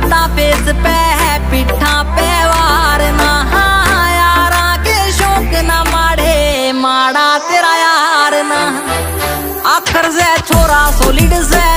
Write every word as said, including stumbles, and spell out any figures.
सादा फेस पे है पिठा पे वार ना, यारा के शौक ना माड़े माड़ा तेरा यार ना। आखर से छोरा सोलिड से